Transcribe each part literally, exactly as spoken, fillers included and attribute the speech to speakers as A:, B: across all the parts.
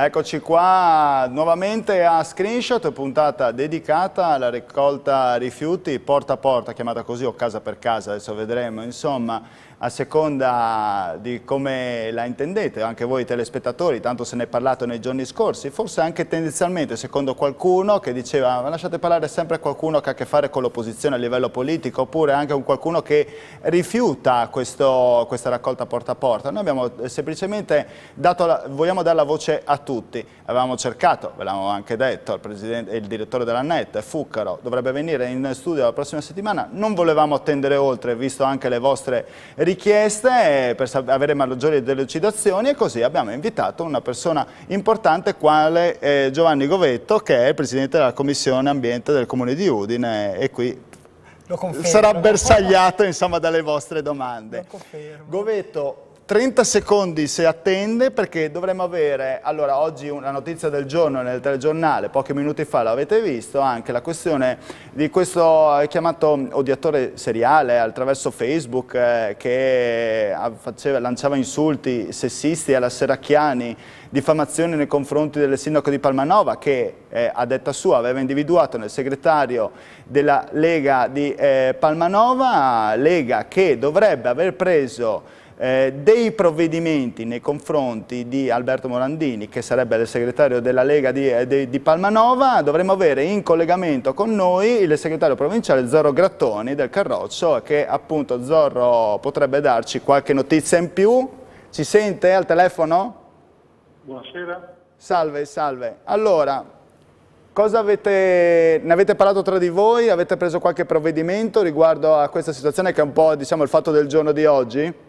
A: Eccoci qua nuovamente a Screenshot, puntata dedicata alla raccolta rifiuti porta a porta, chiamata così, o casa per casa, adesso vedremo, insomma, a seconda di come la intendete, anche voi telespettatori, tanto se ne è parlato nei giorni scorsi, forse anche tendenzialmente, secondo qualcuno che diceva ma lasciate parlare sempre qualcuno che ha a che fare con l'opposizione a livello politico, oppure anche un qualcuno che rifiuta questo, questa raccolta porta a porta. Noi abbiamo semplicemente dato, la, vogliamo dare la voce a tutti, avevamo cercato, ve l'avevamo anche detto, il, presidente, il direttore della N E T, Fuccaro, dovrebbe venire in studio la prossima settimana, non volevamo attendere oltre, visto anche le vostre richieste per avere maggiori delucidazioni, e così abbiamo invitato una persona importante quale eh, Giovanni Govetto, che è il presidente della Commissione Ambiente del Comune di Udine, e qui
B: lo confermo,
A: sarà bersagliato insomma dalle vostre domande.
B: Lo confermo.
A: Govetto, trenta secondi se attende, perché dovremmo avere, allora oggi una notizia del giorno nel telegiornale, pochi minuti fa l'avete visto, anche la questione di questo chiamato odiatore seriale attraverso Facebook eh, che faceva, lanciava insulti sessisti alla Serracchiani, diffamazioni nei confronti del sindaco di Palmanova, che eh, a detta sua aveva individuato nel segretario della Lega di eh, Palmanova, Lega che dovrebbe aver preso Eh, dei provvedimenti nei confronti di Alberto Morandini, che sarebbe il segretario della Lega di, eh, di, di Palmanova. Dovremmo avere in collegamento con noi il segretario provinciale Zorro Grattoni del Carroccio, che appunto Zorro potrebbe darci qualche notizia in più. Ci sente al telefono?
C: Buonasera.
A: Salve, salve. Allora, cosa avete, ne avete parlato tra di voi? Avete preso qualche provvedimento riguardo a questa situazione che è un po', diciamo, il fatto del giorno di oggi?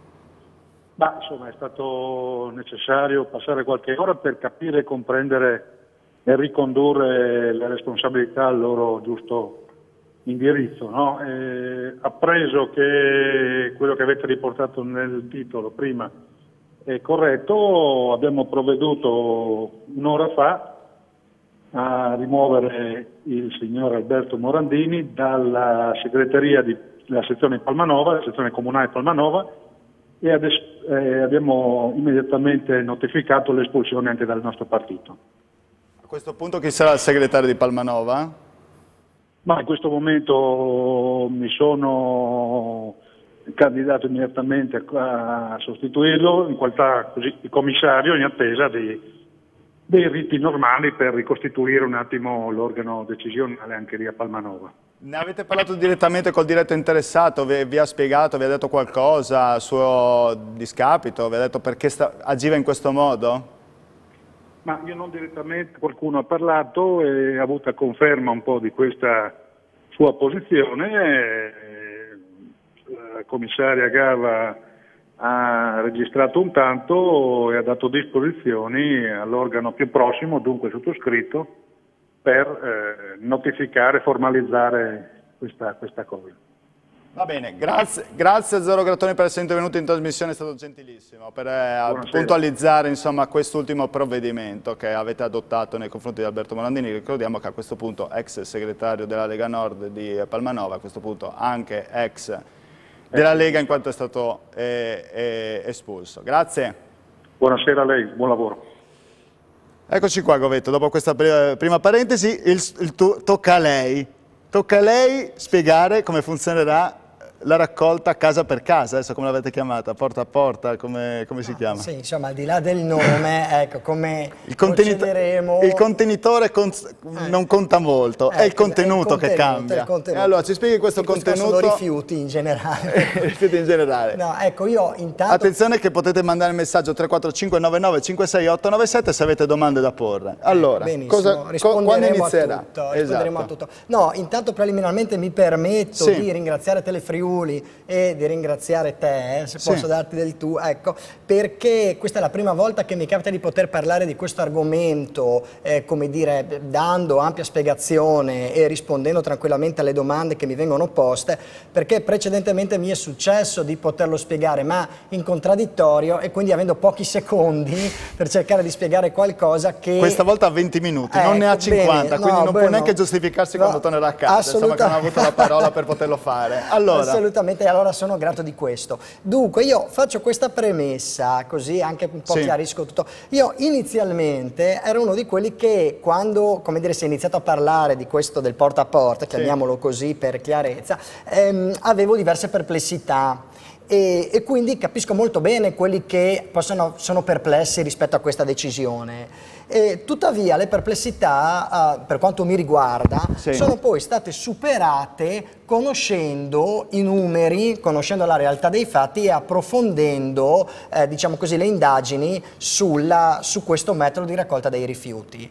C: Ma insomma è stato necessario passare qualche ora per capire, comprendere e ricondurre le responsabilità al loro giusto indirizzo, no? E, appreso che quello che avete riportato nel titolo prima è corretto, abbiamo provveduto un'ora fa a rimuovere il signor Alberto Morandini dalla segreteria della sezione Palmanova, la sezione comunale Palmanova, e adesso, eh, abbiamo immediatamente notificato l'espulsione anche dal nostro partito.
A: A questo punto chi sarà il segretario di Palmanova?
C: Ma in questo momento mi sono candidato immediatamente a sostituirlo in qualità così, di commissario, in attesa di, dei riti normali per ricostituire un attimo l'organo decisionale anche lì a Palmanova.
A: Ne avete parlato direttamente col diretto interessato? Vi, vi ha spiegato, vi ha detto qualcosa a suo discapito? Vi ha detto perché sta, agiva in questo modo?
C: Ma io non direttamente, qualcuno ha parlato e ha avuto conferma un po' di questa sua posizione. La commissaria Gava ha registrato un tanto e ha dato disposizioni all'organo più prossimo, dunque sottoscritto, per eh, notificare, formalizzare questa, questa cosa.
A: Va bene, grazie, grazie a Zorro Grattoni per essere intervenuto in trasmissione, è stato gentilissimo, per eh, puntualizzare insomma quest'ultimo provvedimento che avete adottato nei confronti di Alberto Morandini. Ricordiamo che a questo punto ex segretario della Lega Nord di Palmanova, a questo punto anche ex della Lega in quanto è stato eh, eh, espulso. Grazie.
C: Buonasera a lei, buon lavoro.
A: Eccoci qua Govetto, dopo questa prima parentesi il, il to, tocca a lei, tocca a lei spiegare come funzionerà la raccolta casa per casa, adesso come l'avete chiamata, porta a porta, come, come si
B: no,
A: chiama?
B: Sì, insomma, al di là del nome, ecco, come
A: il procederemo... Il contenitore con, eh. non conta molto, eh, è il contenuto, il contenuto che cambia.
B: Contenuto.
A: E allora ci spieghi questo il contenuto?
B: Sono rifiuti in generale.
A: Rifiuti in generale.
B: No, ecco, io intanto...
A: Attenzione che potete mandare il messaggio tre quattro cinque nove nove cinque sei otto nove sette se avete domande da porre. Allora,
B: benissimo,
A: cosa,
B: risponderemo
A: quando inizierà?
B: A tutto, risponderemo esatto. a tutto. No, intanto preliminarmente mi permetto sì. di ringraziare Telefriuli e di ringraziare te, se sì. posso darti del tu, ecco, perché questa è la prima volta che mi capita di poter parlare di questo argomento, eh, come dire, dando ampia spiegazione e rispondendo tranquillamente alle domande che mi vengono poste, perché precedentemente mi è successo di poterlo spiegare, ma in contraddittorio, e quindi avendo pochi secondi per cercare di spiegare qualcosa che...
A: Questa volta ha venti minuti, ecco, non ne ha cinquanta, bene, quindi no, non beh, può neanche no. giustificarsi quando no, tornerà a casa, insomma che non ha avuto la parola per poterlo fare. Allora...
B: Assolutamente, allora sono grato di questo. Dunque io faccio questa premessa, così anche un po'
A: Sì.
B: chiarisco tutto. Io inizialmente ero uno di quelli che quando, come dire, si è iniziato a parlare di questo del porta a porta, chiamiamolo così per chiarezza, ehm, avevo diverse perplessità. E, e quindi capisco molto bene quelli che possono, sono perplessi rispetto a questa decisione. E, tuttavia le perplessità, uh, per quanto mi riguarda,
A: sì.
B: sono poi state superate conoscendo i numeri, conoscendo la realtà dei fatti e approfondendo, eh, diciamo così, le indagini sulla, su questo metodo di raccolta dei rifiuti.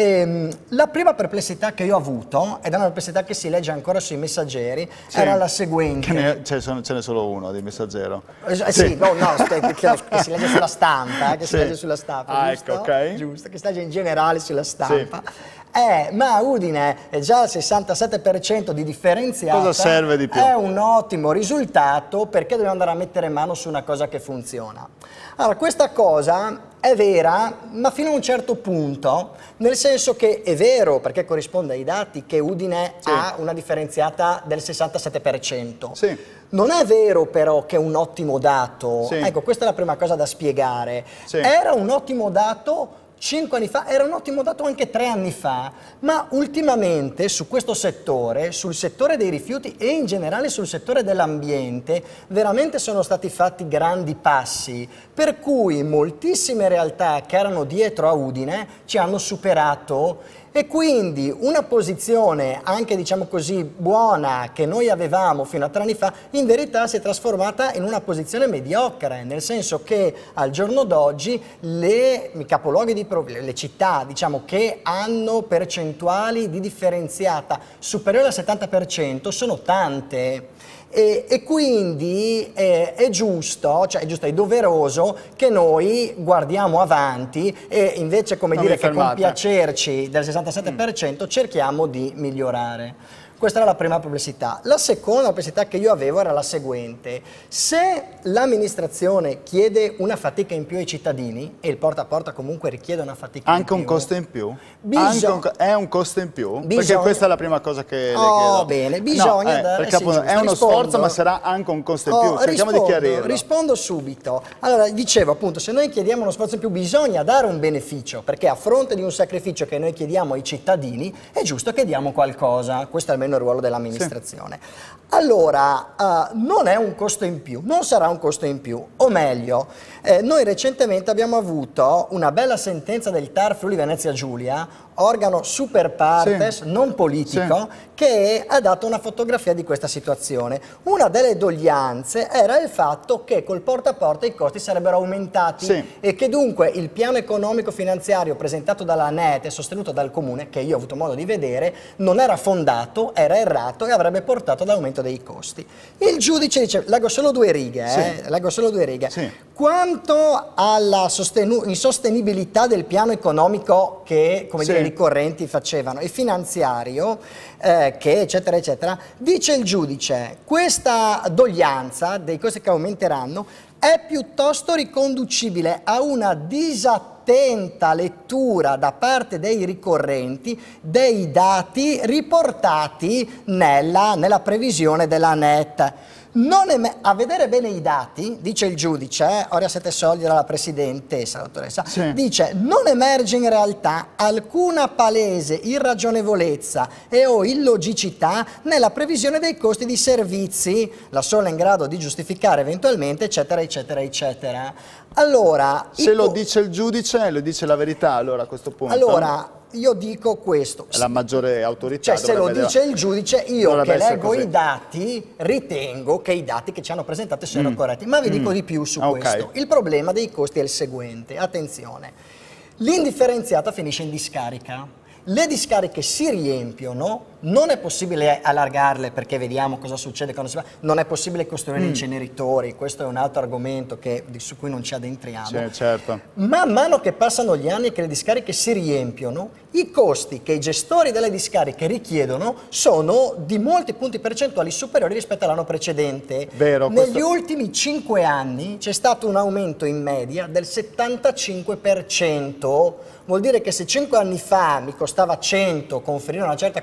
B: E, la prima perplessità che io ho avuto, ed è una perplessità che si legge ancora sui messaggeri, sì. era la seguente.
A: Ne, ce n'è solo uno di messaggero.
B: Eh, sì, sì, no, no, che, che, che si legge sulla stampa, che
A: sì.
B: si legge sulla stampa,
A: ah,
B: giusto?
A: Ecco, ok.
B: Giusto, che si legge in generale sulla stampa.
A: Sì.
B: Eh, ma Udine è già al sessantasette per cento di differenziata.
A: Cosa serve di più?
B: È un ottimo risultato, perché dobbiamo andare a mettere mano su una cosa che funziona. Allora, questa cosa è vera, ma fino a un certo punto, nel senso che è vero, perché corrisponde ai dati, che Udine sì. ha una differenziata del sessantasette per cento.
A: Sì.
B: Non è vero però che è un ottimo dato.
A: Sì.
B: Ecco, questa è la prima cosa da spiegare.
A: Sì.
B: Era un ottimo dato cinque anni fa, era un ottimo dato anche tre anni fa, ma ultimamente su questo settore, sul settore dei rifiuti e in generale sul settore dell'ambiente, veramente sono stati fatti grandi passi, per cui moltissime realtà che erano dietro a Udine ci hanno superato. E quindi una posizione anche, diciamo così, buona che noi avevamo fino a tre anni fa, in verità si è trasformata in una posizione mediocre, nel senso che al giorno d'oggi le i capoluoghi di le città, diciamo, che hanno percentuali di differenziata superiore al settanta per cento sono tante. E, e quindi è, è giusto, cioè è giusto, è doveroso che noi guardiamo avanti e invece, come
A: non
B: dire, che
A: fermate.
B: compiacerci del sessantasette per cento mm. cerchiamo di migliorare. Questa era la prima perplessità. La seconda perplessità che io avevo era la seguente: se l'amministrazione chiede una fatica in più ai cittadini, e il porta a porta comunque richiede una fatica
A: anche
B: in più,
A: un costo in più?
B: Bisogna,
A: anche un, è un costo in più?
B: Bisogna,
A: perché questa è la prima cosa che le chiedo.
B: Oh, bene, bisogna
A: no, eh,
B: dare,
A: perché
B: sì,
A: appunto,
B: giusto,
A: è uno
B: rispondo.
A: sforzo, ma sarà anche un costo in
B: oh,
A: più. Cerchiamo
B: rispondo,
A: di chiarirlo.
B: Rispondo subito. Allora, dicevo appunto, se noi chiediamo uno sforzo in più, bisogna dare un beneficio, perché a fronte di un sacrificio che noi chiediamo ai cittadini, è giusto che diamo qualcosa. Questo è almeno il ruolo dell'amministrazione. Sì. Allora, uh, non è un costo in più, non sarà un costo in più, o meglio, eh, noi recentemente abbiamo avuto una bella sentenza del T A R Friuli Venezia Giulia, organo super partes, sì. non politico, sì. che ha dato una fotografia di questa situazione. Una delle doglianze era il fatto che col porta a porta i costi sarebbero aumentati sì. e che dunque il piano economico finanziario presentato dalla N E T e sostenuto dal Comune, che io ho avuto modo di vedere, non era fondato, era errato e avrebbe portato ad aumento dei costi. Il giudice dice, leggo solo due righe, eh, sì. leggo solo due righe. Sì. Quanto alla insostenibilità del piano economico che, come sì. dire, i correnti facevano, e finanziario, eh, che eccetera eccetera, dice il giudice, questa doglianza dei costi che aumenteranno è piuttosto riconducibile a una disattenta lettura da parte dei ricorrenti dei dati riportati nella, nella previsione della N E T. Non a vedere bene i dati, dice il giudice, eh, Oria Sette Soldi era la presidentessa, la dottoressa, sì. dice non emerge in realtà alcuna palese irragionevolezza e o illogicità nella previsione dei costi di servizi, la sola in grado di giustificare eventualmente, eccetera, eccetera, eccetera. Allora,
A: se lo dice il giudice, lo dice la verità, allora a questo punto.
B: Allora, io dico questo.
A: La maggiore autorità.
B: Cioè, se lo dice il giudice, io che leggo
A: così.
B: i dati, ritengo che i dati che ci hanno presentato siano mm. corretti. Ma vi mm. dico di più su
A: ah,
B: questo.
A: Okay.
B: Il problema dei costi è il seguente. Attenzione. L'indifferenziata finisce in discarica. Le discariche si riempiono, non è possibile allargarle perché vediamo cosa succede quando si fa, non è possibile costruire mm. inceneritori, questo è un altro argomento che, su cui non ci addentriamo.
A: Sì, certo.
B: Man mano che passano gli anni e che le discariche si riempiono, i costi che i gestori delle discariche richiedono sono di molti punti percentuali superiori rispetto all'anno precedente.
A: Vero,
B: Negli
A: questo...
B: ultimi cinque anni c'è stato un aumento in media del settantacinque per cento. Vuol dire che se cinque anni fa mi costava cento conferire una certa quantità di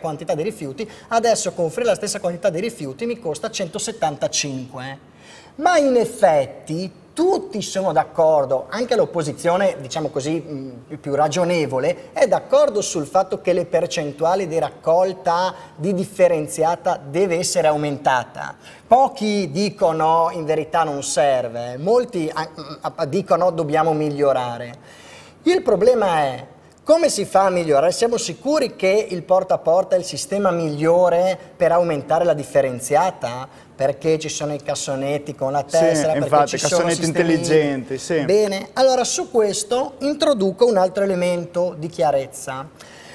B: rifiuti, adesso con offrire la stessa quantità di rifiuti mi costa centosettantacinque. Ma in effetti tutti sono d'accordo, anche l'opposizione, diciamo così, mh, più ragionevole, è d'accordo sul fatto che le percentuali di raccolta di differenziata deve essere aumentata. Pochi dicono in verità non serve, molti eh, dicono dobbiamo migliorare. Il problema è come si fa a migliorare? Siamo sicuri che il porta a porta è il sistema migliore per aumentare la differenziata? Perché ci sono i cassonetti con la tessera,
A: sì,
B: perché
A: infatti,
B: ci
A: cassonetti
B: sono sistemi...
A: intelligenti, sì.
B: Bene, allora su questo introduco un altro elemento di chiarezza.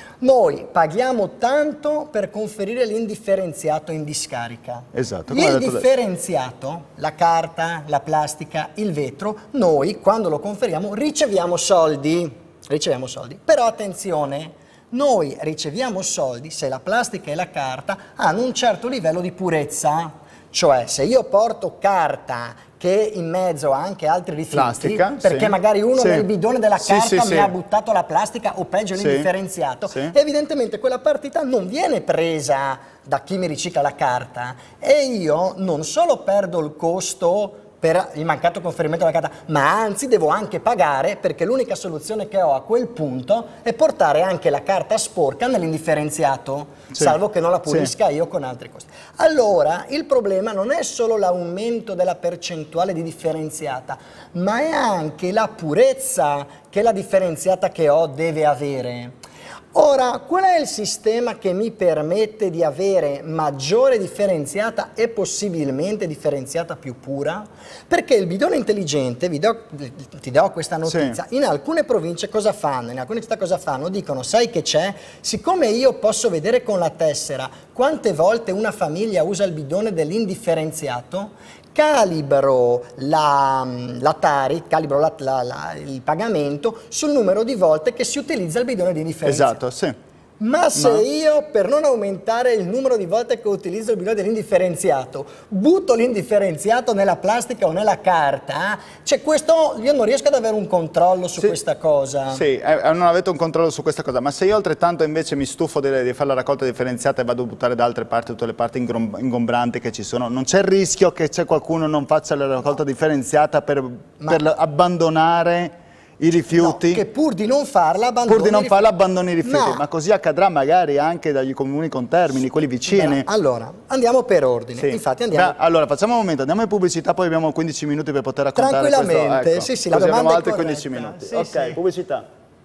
B: Noi paghiamo tanto per conferire l'indifferenziato in discarica.
A: Esatto.
B: Il differenziato, la carta, la plastica, il vetro, noi quando lo conferiamo riceviamo soldi. Riceviamo soldi. Però attenzione, noi riceviamo soldi se la plastica e la carta hanno un certo livello di purezza. Cioè, se io porto carta che in mezzo ha anche altri rifiuti,
A: plastica,
B: perché
A: sì.
B: magari uno
A: sì.
B: nel bidone della
A: sì,
B: carta
A: sì,
B: mi
A: sì.
B: ha buttato la plastica o peggio
A: sì.
B: l'indifferenziato,
A: sì.
B: evidentemente quella partita non viene presa da chi mi ricicla la carta e io non solo perdo il costo per il mancato conferimento della carta, ma anzi devo anche pagare perché l'unica soluzione che ho a quel punto è portare anche la carta sporca nell'indifferenziato, sì. salvo che non la pulisca sì. io con altri costi. Allora, il problema non è solo l'aumento della percentuale di differenziata, ma è anche la purezza che la differenziata che ho deve avere. Ora, qual è il sistema che mi permette di avere maggiore differenziata e possibilmente differenziata più pura? Perché il bidone intelligente, vi do, ti do questa notizia, sì. in alcune province cosa fanno? In alcune città cosa fanno? Dicono, sai che c'è? Siccome io posso vedere con la tessera quante volte una famiglia usa il bidone dell'indifferenziato, calibro la, la Tari, calibro la, la, la, il pagamento sul numero di volte che si utilizza il bidone di indifferenziato.
A: Esatto, sì.
B: Ma se
A: Ma...
B: io, per non aumentare il numero di volte che utilizzo il bidone dell'indifferenziato, butto l'indifferenziato nella plastica o nella carta, cioè questo, io non riesco ad avere un controllo su
A: sì,
B: questa cosa.
A: Sì, eh, non avete un controllo su questa cosa, ma se io altrettanto invece mi stufo di, di fare la raccolta differenziata e vado a buttare da altre parti tutte le parti ingombranti che ci sono, non c'è il rischio che c'è qualcuno non faccia la raccolta differenziata per, ma... per abbandonare i rifiuti?
B: No, che pur di non farla abbandoni
A: pur di non
B: i
A: farla abbandoni i rifiuti,
B: no.
A: ma così accadrà magari anche dagli comuni contermini, quelli vicini.
B: Beh, allora, andiamo per ordine.
A: Sì.
B: Infatti andiamo.
A: Beh, allora, facciamo un momento, andiamo in pubblicità, poi abbiamo quindici minuti per poter raccontare questo.
B: Tranquillamente,
A: Ecco,
B: sì, sì, la
A: così
B: domanda
A: abbiamo altri
B: è
A: quindici minuti.
B: Sì,
A: ok,
B: sì.
A: pubblicità.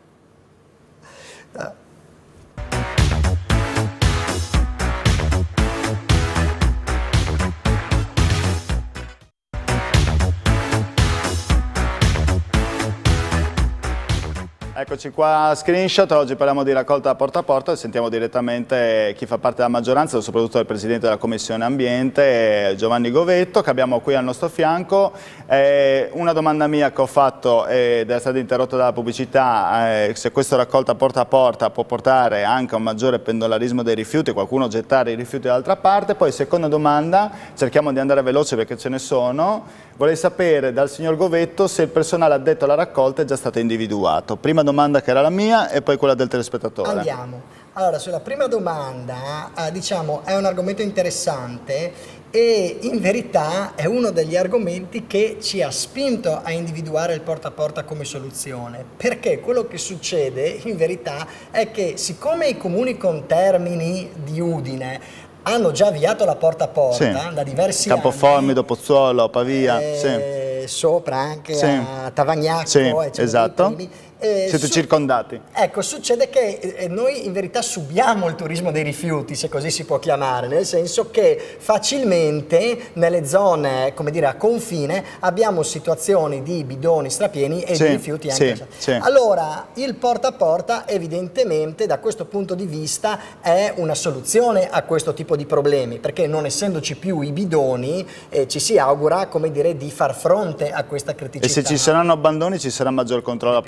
B: Uh.
A: Eccoci qua a Screenshot, oggi parliamo di raccolta porta a porta e sentiamo direttamente chi fa parte della maggioranza, soprattutto il Presidente della Commissione Ambiente, Giovanni Govetto, che abbiamo qui al nostro fianco. Eh, una domanda mia che ho fatto ed è stata interrotta dalla pubblicità, eh, se questa raccolta porta a porta può portare anche a un maggiore pendolarismo dei rifiuti, qualcuno gettare i rifiuti dall'altra parte. Poi seconda domanda, cerchiamo di andare veloce perché ce ne sono, vorrei sapere dal signor Govetto se il personale addetto alla raccolta è già stato individuato. Prima domanda che era la mia e poi quella del telespettatore.
B: Andiamo. Allora, sulla prima domanda, eh, diciamo, è un argomento interessante e in verità è uno degli argomenti che ci ha spinto a individuare il porta a porta come soluzione, perché quello che succede in verità è che siccome i comuni contermini di Udine hanno già avviato la porta a porta
A: sì.
B: da diversi
A: Campoformido,
B: anni,
A: Pozzuolo, Pavia,
B: eh,
A: sì.
B: sopra anche
A: sì.
B: a Tavagnacco,
A: sì,
B: eccetera,
A: esatto.
B: Eh,
A: Siete
B: su
A: circondati.
B: Ecco, succede che eh, noi in verità subiamo il turismo dei rifiuti, se così si può chiamare, nel senso che facilmente nelle zone, come dire, a confine abbiamo situazioni di bidoni strapieni e
A: sì,
B: di rifiuti anche.
A: sì, sì.
B: Allora, il porta a porta evidentemente da questo punto di vista è una soluzione a questo tipo di problemi, perché non essendoci più i bidoni eh, ci si augura, come dire, di far fronte a questa criticità.
A: E se ci saranno abbandoni ci sarà maggior controllo da parte della polizia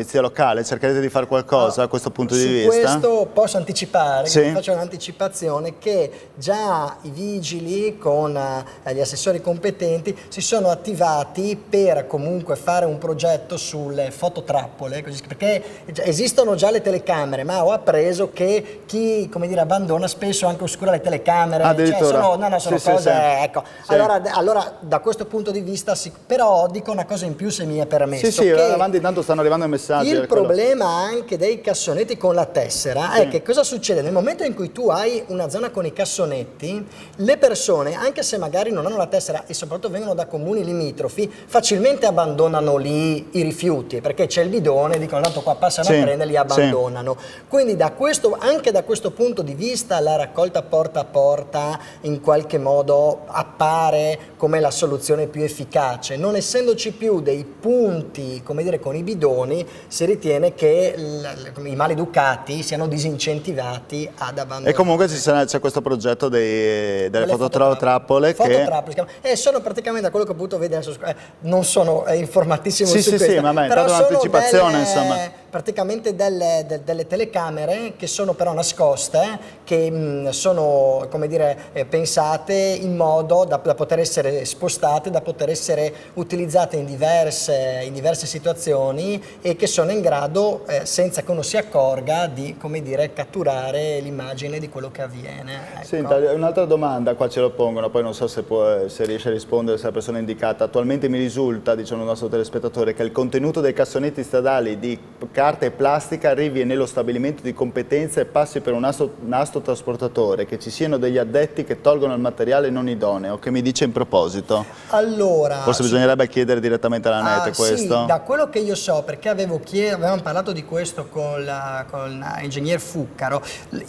A: polizia locale? Cercherete di fare qualcosa no, a questo punto di vista?
B: Su questo posso anticipare,
A: sì.
B: che faccio un'anticipazione, che già i vigili con eh, gli assessori competenti si sono attivati per comunque fare un progetto sulle fototrappole, così, perché esistono già le telecamere, ma ho appreso che chi, come dire, abbandona spesso anche oscura le telecamere,
A: addirittura.
B: Cioè sono, no, no, sono
A: sì,
B: cose,
A: sì, sì.
B: ecco.
A: Sì.
B: Allora, allora da questo punto di vista, sì, però dico una cosa in più se mi è permesso.
A: Sì, sì,
B: che
A: avanti intanto stanno arrivando i messaggi.
B: Il problema anche dei cassonetti con la tessera sì. è che cosa succede? Nel momento in cui tu hai una zona con i cassonetti, le persone, anche se magari non hanno la tessera e soprattutto vengono da comuni limitrofi, facilmente abbandonano lì i rifiuti, perché c'è il bidone, dicono tanto qua passano sì. a prendere, li abbandonano. Sì. Quindi da questo, anche da questo punto di vista la raccolta porta a porta in qualche modo appare come la soluzione più efficace. Non essendoci più dei punti, come dire, con i bidoni, si ritiene che i maleducati siano disincentivati ad abbandonare.
A: E comunque c'è questo progetto dei, delle fototrappole che...
B: Fototrappole, e sono praticamente, da quello che ho potuto vedere, eh, non sono eh, informatissimo
A: sì,
B: su
A: sì,
B: questo,
A: sì, ma beh,
B: però sono
A: un'anticipazione,
B: delle,
A: insomma.
B: praticamente delle, de, delle telecamere che sono però nascoste, che mh, sono, come dire, eh, pensate in modo da, da poter essere spostate, da poter essere utilizzate in diverse, in diverse situazioni e che sono in grado, eh, senza che uno si accorga, di, come dire, catturare l'immagine di quello che avviene. Ecco.
A: Senta, un'altra domanda, qua ce lo pongono, poi non so se, può, se riesce a rispondere, se la persona indicata. Attualmente mi risulta, diciamo il nostro telespettatore, che il contenuto dei cassonetti stradali di carta e plastica arrivi nello stabilimento di competenza e passi per un nastro, nastro trasportatore, che ci siano degli addetti che tolgono il materiale non idoneo. Che mi dice in proposito?
B: Allora,
A: forse bisognerebbe chiedere direttamente alla Nete ah, questo.
B: Sì, da quello che io so, perché avevo chiesto, avevamo parlato di questo con l'ingegner Fuccaro,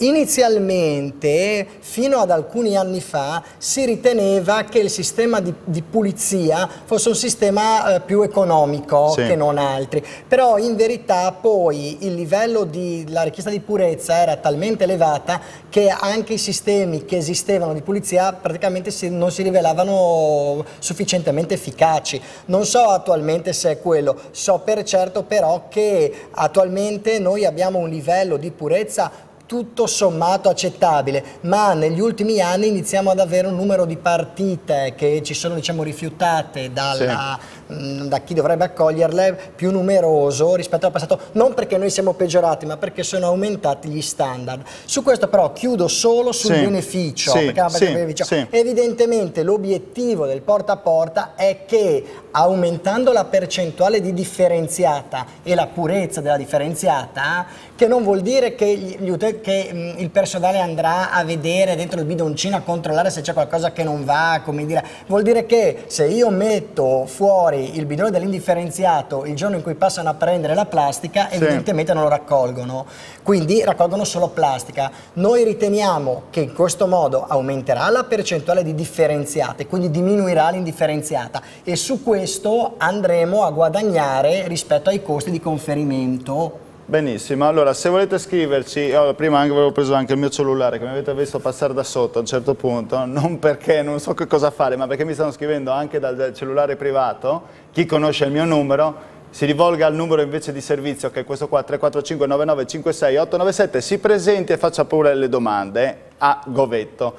B: inizialmente, fino ad alcuni anni fa, si riteneva che il sistema di, di pulizia fosse un sistema eh, più economico sì. che non altri, però in verità poi il livello di la richiesta di purezza era talmente elevata che anche i sistemi che esistevano di pulizia praticamente si, non si rivelavano sufficientemente efficaci. Non so attualmente se è quello, so per certo però che attualmente noi abbiamo un livello di purezza tutto sommato accettabile, ma negli ultimi anni iniziamo ad avere un numero di partite che ci sono, diciamo, rifiutate dalla, sì. mh, da chi dovrebbe accoglierle più numeroso rispetto al passato, non perché noi siamo peggiorati, ma perché sono aumentati gli standard. Su questo però chiudo solo sul sì. beneficio,
A: sì.
B: perché
A: sì.
B: beneficio.
A: Sì.
B: Evidentemente l'obiettivo del porta a porta è che aumentando la percentuale di differenziata e la purezza della differenziata, che non vuol dire che, gli utenti, che mh, il personale andrà a vedere dentro il bidoncino, a controllare se c'è qualcosa che non va, come dire, vuol dire che se io metto fuori il bidone dell'indifferenziato il giorno in cui passano a prendere la plastica, sì. evidentemente non lo raccolgono, quindi raccolgono solo plastica. Noi riteniamo che in questo modo aumenterà la percentuale di differenziate, quindi diminuirà l'indifferenziata, e su questo andremo a guadagnare rispetto ai costi di conferimento.
A: Benissimo, allora se volete scriverci, io prima anche avevo preso anche il mio cellulare che mi avete visto passare da sotto a un certo punto, non perché non so che cosa fare, ma perché mi stanno scrivendo anche dal cellulare privato. Chi conosce il mio numero si rivolga al numero invece di servizio, che è questo qua, tre quattro cinque nove nove cinque sei otto nove sette, si presenti e faccia pure le domande a Govetto.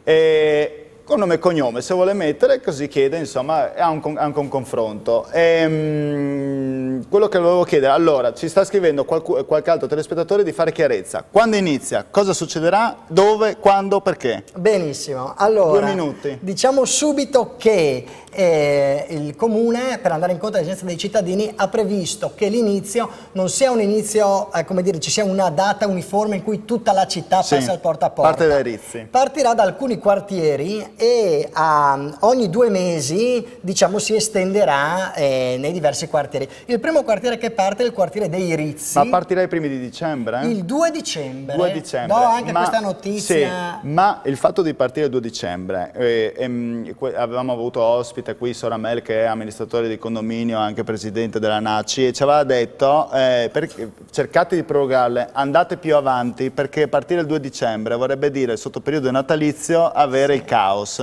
A: E con nome e cognome, se vuole mettere, così chiede, insomma, è anche un, anche un confronto. E, um, quello che volevo chiedere, allora, ci sta scrivendo qualche, qualche altro telespettatore di fare chiarezza. Quando inizia? Cosa succederà? Dove? Quando? Perché?
B: Benissimo, allora,
A: due minuti.
B: Diciamo subito che eh, il Comune, per andare incontro alle esigenze dei cittadini, ha previsto che l'inizio non sia un inizio, eh, come dire, ci sia una data uniforme in cui tutta la città
A: sì,
B: passa al porta a porta.
A: Parte dai Rizzi.
B: Partirà da alcuni quartieri e a ogni due mesi, diciamo, si estenderà eh, nei diversi quartieri. Il primo quartiere che parte è il quartiere dei Rizzi.
A: Ma partirà i primi di dicembre? Eh?
B: Il due dicembre.
A: due dicembre.
B: Do anche
A: ma,
B: questa notizia.
A: Sì, ma il fatto di partire il due dicembre, eh, ehm, avevamo avuto ospite qui Soramel, che è amministratore di condominio, anche presidente della NACI, e ci aveva detto eh, per, cercate di prorogarle, andate più avanti, perché partire il due dicembre vorrebbe dire sotto periodo natalizio avere il caos.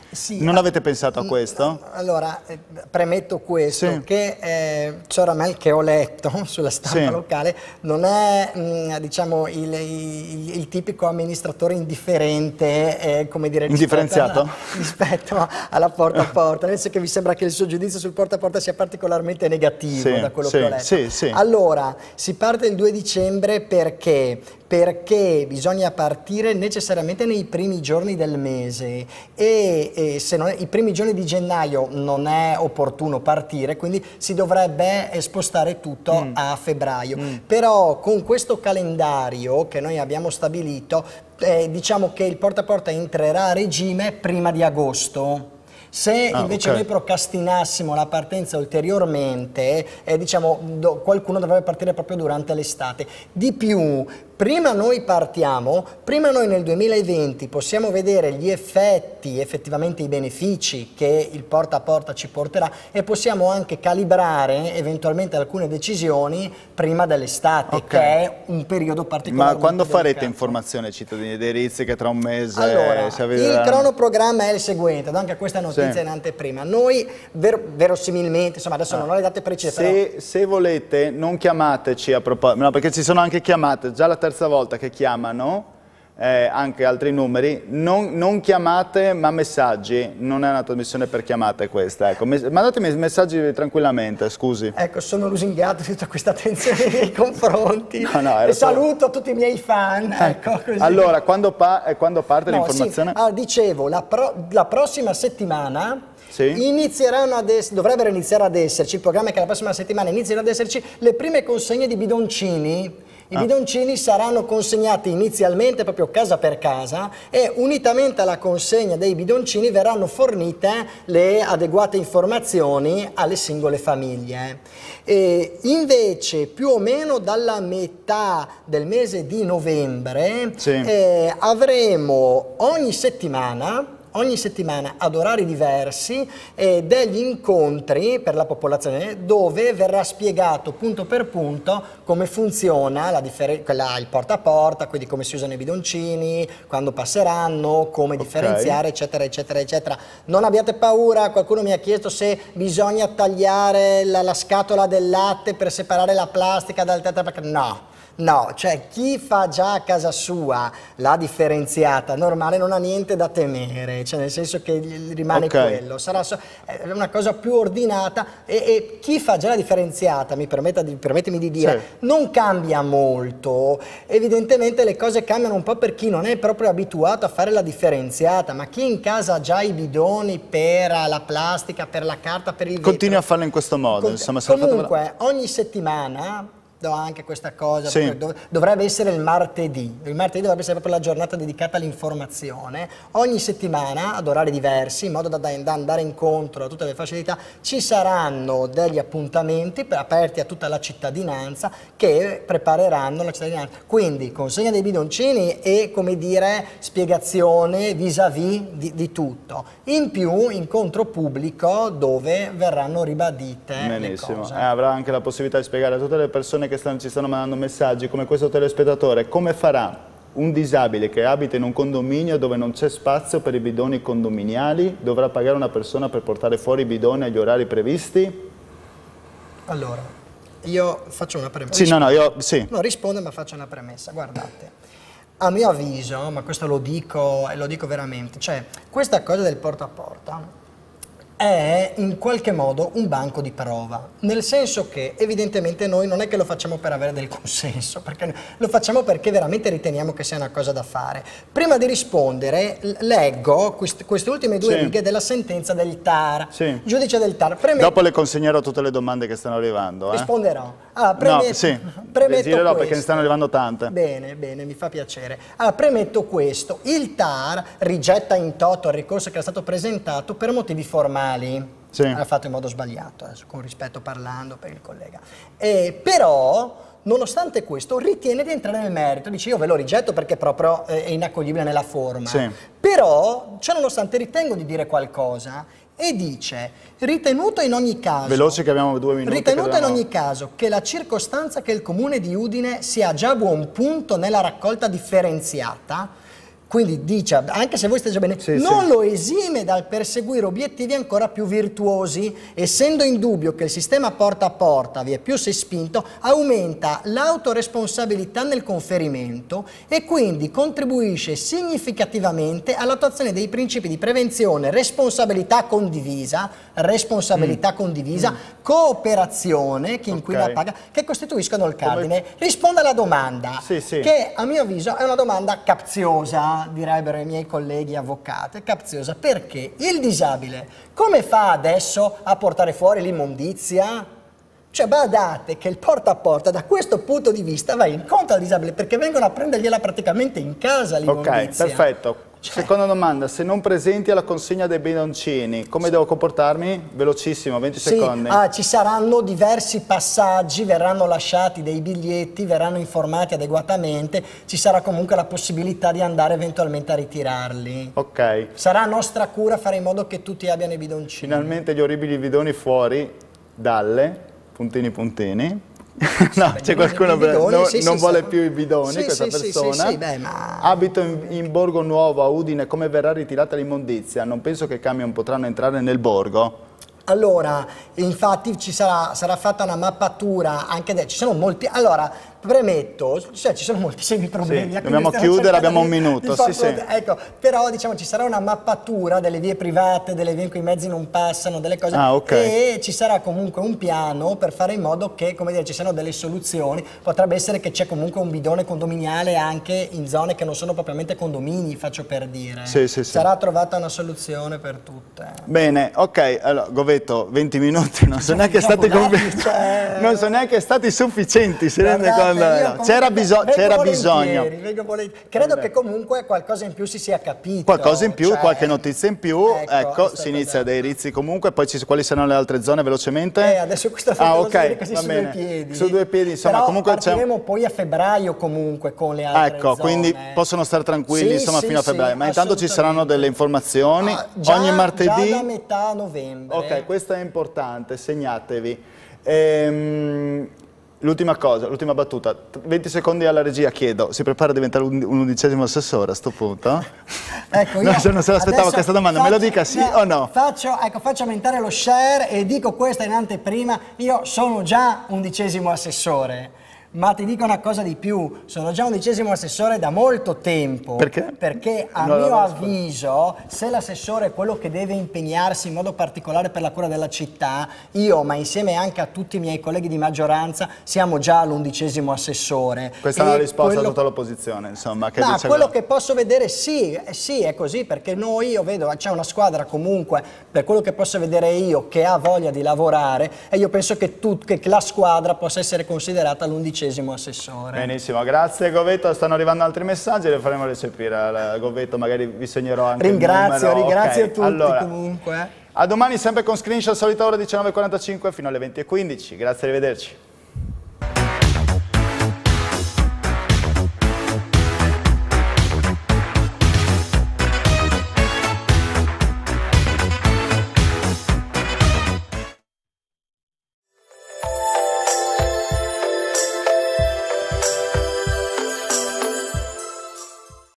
B: Sì,
A: non avete pensato a questo?
B: Allora, eh, premetto questo,
A: sì.
B: che eh, Cioramel, che ho letto sulla stampa
A: sì.
B: locale, non è mh, diciamo, il, il, il tipico amministratore indifferente, eh, come dire,
A: indifferenziato
B: rispetto, alla, rispetto alla porta a porta, nel senso che mi sembra che il suo giudizio sul porta a porta sia particolarmente negativo,
A: sì,
B: da quello
A: sì,
B: che ho letto.
A: Sì, sì.
B: Allora, si parte il due dicembre perché? Perché bisogna partire necessariamente nei primi giorni del mese e, e se non è, i primi giorni di gennaio non è opportuno partire, quindi si dovrebbe spostare tutto mm. a febbraio. Mm. Però con questo calendario che noi abbiamo stabilito, eh, diciamo che il porta a porta entrerà a regime prima di agosto. Se ah, invece okay. noi procrastinassimo la partenza ulteriormente, eh, diciamo, do, qualcuno dovrebbe partire proprio durante l'estate. Di più, prima noi partiamo, prima noi nel duemilaventi possiamo vedere gli effetti, effettivamente i benefici che il porta a porta ci porterà e possiamo anche calibrare eventualmente alcune decisioni prima dell'estate, okay. che è un periodo particolare.
A: Ma quando
B: delicato.
A: Farete informazione ai cittadini dei Rizi che tra un mese
B: allora,
A: si
B: il cronoprogramma è il seguente, do anche questa notizia sì. in anteprima. Noi ver verosimilmente, insomma adesso ah. non ho le date precise,
A: se,
B: però...
A: se volete non chiamateci a proposito, no, perché ci sono anche chiamate, già la terza volta che chiamano, eh, anche altri numeri, non, non chiamate ma messaggi, non è una trasmissione per chiamate questa, ecco. Mandatemi messaggi tranquillamente, scusi.
B: Ecco, sono lusingato di tutta questa attenzione nei miei confronti no, no, e
A: solo...
B: saluto tutti i miei fan. Ecco, così.
A: Allora, quando, pa quando parte no, l'informazione?
B: Sì. Ah, dicevo, la, pro la prossima settimana sì. inizieranno ad dovrebbero iniziare ad esserci, il programma è che la prossima settimana iniziano ad esserci le prime consegne di bidoncini. I ah. bidoncini saranno consegnati inizialmente proprio casa per casa e unitamente alla consegna dei bidoncini verranno fornite le adeguate informazioni alle singole famiglie. E invece più o meno dalla metà del mese di novembre sì. eh, avremo ogni settimana ogni settimana ad orari diversi eh, degli incontri per la popolazione dove verrà spiegato punto per punto come funziona la quella, il porta a porta, quindi come si usano i bidoncini, quando passeranno, come okay. differenziare eccetera eccetera eccetera. Non abbiate paura, qualcuno mi ha chiesto se bisogna tagliare la, la scatola del latte per separare la plastica dal tetrapack, no. No, cioè chi fa già a casa sua la differenziata normale non ha niente da temere, cioè nel senso che rimane okay. quello, sarà so è una cosa più ordinata e, e chi fa già la differenziata, mi permetta di, permettimi di dire, sì. non cambia molto, evidentemente le cose cambiano un po' per chi non è proprio abituato a fare la differenziata, ma chi in casa ha già i bidoni per la plastica, per la carta, per il vetro.
A: Continua a farlo in questo modo.
B: Con
A: insomma,
B: comunque
A: fatto...
B: ogni settimana... do anche questa cosa,
A: sì.
B: dov dovrebbe essere il martedì, il martedì dovrebbe essere proprio la giornata dedicata all'informazione, ogni settimana ad orari diversi, in modo da, da andare incontro a tutte le facilità, ci saranno degli appuntamenti aperti a tutta la cittadinanza che prepareranno la cittadinanza, quindi consegna dei bidoncini e come dire spiegazione vis-à-vis di, di tutto, in più incontro pubblico dove verranno ribadite
A: Benissimo.
B: le cose.
A: Eh, avrà anche la possibilità di spiegare a tutte le persone che stanno, ci stanno mandando messaggi come questo telespettatore come farà un disabile che abita in un condominio dove non c'è spazio per i bidoni condominiali, dovrà pagare una persona per portare fuori i bidoni agli orari previsti?
B: Allora, io faccio una premessa.
A: Sì, no, no, io, sì.
B: No, rispondo ma faccio una premessa, guardate. A mio avviso, ma questo lo dico e lo dico veramente, cioè questa cosa del porta a porta è in qualche modo un banco di prova, nel senso che evidentemente noi non è che lo facciamo per avere del consenso, perché lo facciamo perché veramente riteniamo che sia una cosa da fare. Prima di rispondere leggo quest queste ultime due sì. righe della sentenza del T A R,
A: sì.
B: giudice del T A R. Premet
A: Dopo le consegnerò tutte le domande che stanno arrivando. Eh?
B: Risponderò. Allora, premet
A: no, sì.
B: premetto
A: girerò
B: questo.
A: Perché ne stanno arrivando tante.
B: Bene, bene, mi fa piacere. Allora, premetto questo, il T A R rigetta in toto il ricorso che era stato presentato per motivi formali. Sì. L'ha fatto in modo sbagliato, adesso, con rispetto parlando per il collega. Eh, però, nonostante questo, ritiene di entrare nel merito. Dice, io ve lo rigetto perché proprio eh, è inaccoglibile nella forma. Sì. Però, cioè, nonostante ritengo di dire qualcosa, e dice, ritenuto in ogni caso...
A: Veloce che abbiamo due minuti.
B: Ritenuto
A: dobbiamo...
B: in ogni caso che la circostanza che il Comune di Udine sia già a buon punto nella raccolta differenziata, Quindi dice, anche se voi state già bene,
A: sì,
B: non
A: sì.
B: lo esime dal perseguire obiettivi ancora più virtuosi. Essendo in dubbio che il sistema porta a porta, via più si è spinto, aumenta l'autoresponsabilità nel conferimento e quindi contribuisce significativamente all'attuazione dei principi di prevenzione, responsabilità condivisa, responsabilità mm. condivisa, mm. cooperazione, chi inquina okay. paga, che costituiscono il cardine. Come... Risponda alla domanda,
A: sì, sì.
B: che a mio avviso è una domanda capziosa, direbbero i miei colleghi avvocati, capziosa, perché il disabile come fa adesso a portare fuori l'immondizia? Cioè badate che il porta a porta da questo punto di vista va incontro al disabile, perché vengono a prendergliela praticamente in casa l'immondizia.
A: Ok, perfetto. Cioè. Seconda domanda, se non presenti alla consegna dei bidoncini, come sì. devo comportarmi? Velocissimo, venti
B: sì.
A: secondi.
B: Ah, ci saranno diversi passaggi, verranno lasciati dei biglietti, verranno informati adeguatamente, ci sarà comunque la possibilità di andare eventualmente a ritirarli.
A: Ok.
B: Sarà nostra cura fare in modo che tutti abbiano i bidoncini.
A: Finalmente gli orribili bidoni fuori, dalle, puntini puntini. No, c'è qualcuno che non, sì, non sì, vuole sì. più i bidoni, sì, questa sì, persona. Sì, sì, beh, ma... Abito in, in Borgo Nuovo, a Udine, come verrà ritirata l'immondizia? Non penso che i camion potranno entrare nel borgo.
B: Allora, infatti ci sarà, sarà fatta una mappatura, anche de- ci sono molti... Allora, premetto, cioè ci sono moltissimi problemi.
A: Sì, dobbiamo chiudere, abbiamo un minuto. Sì, sì.
B: Ecco, però diciamo ci sarà una mappatura delle vie private, delle vie in cui i mezzi non passano, delle cose,
A: ah, okay.
B: e ci sarà comunque un piano per fare in modo che, come dire, ci siano delle soluzioni. Potrebbe essere che c'è comunque un bidone condominiale anche in zone che non sono propriamente condomini, faccio per dire.
A: Sì, sì, sì.
B: Sarà trovata una soluzione per tutte.
A: Bene, ok, allora Govetto, venti minuti, non sono neanche stati cioè... non sono neanche stati sufficienti, si rende conto? C'era biso bisogno.
B: Credo che comunque qualcosa in più si sia capito.
A: Qualcosa in più,
B: cioè...
A: qualche notizia in più, ecco, ecco si inizia dai Rizzi comunque, poi ci, quali saranno le altre zone velocemente?
B: Eh, adesso questa
A: ah, ok,
B: così
A: va
B: su
A: bene.
B: due piedi.
A: Su due piedi, insomma,
B: però
A: comunque
B: partiremo poi a febbraio comunque con le altre
A: ecco,
B: zone.
A: Quindi possono stare tranquilli,
B: sì,
A: insomma,
B: sì,
A: fino a febbraio.
B: sì,
A: Ma intanto ci saranno delle informazioni ah, già, ogni martedì.
B: Già da metà novembre.
A: Ok, questo è importante, segnatevi. Ehm, L'ultima cosa, l'ultima battuta, venti secondi alla regia, chiedo, si prepara a diventare un, un undicesimo assessore a questo punto?
B: Ecco, io
A: no, se non se l'aspettavo questa domanda,
B: faccio,
A: me lo dica sì
B: no,
A: o no?
B: Faccio, ecco, faccio aumentare lo share e dico questa in anteprima, io sono già undicesimo assessore. Ma ti dico una cosa di più, sono già undicesimo assessore da molto tempo.
A: Perché?
B: Perché a
A: no,
B: mio
A: no,
B: avviso, se l'assessore è quello che deve impegnarsi in modo particolare per la cura della città, io, ma insieme anche a tutti i miei colleghi di maggioranza, siamo già all'undicesimo assessore.
A: Questa e è una risposta quello... a tutta l'opposizione, insomma. Che
B: no,
A: dice
B: quello
A: che...
B: che posso vedere sì, sì, è così, perché noi, io vedo, c'è una squadra comunque, per quello che posso vedere io, che ha voglia di lavorare, e io penso che, tut, che la squadra possa essere considerata l'undicesimo assessore.
A: Benissimo, grazie Govetto, stanno arrivando altri messaggi, li faremo recepire. Govetto, magari vi segnerò anche
B: ringrazio,
A: il numero.
B: Ringrazio
A: okay.
B: tutti
A: allora,
B: comunque.
A: A domani sempre con Screenshot, solita ora diciannove e quarantacinque fino alle venti e quindici. Grazie, arrivederci.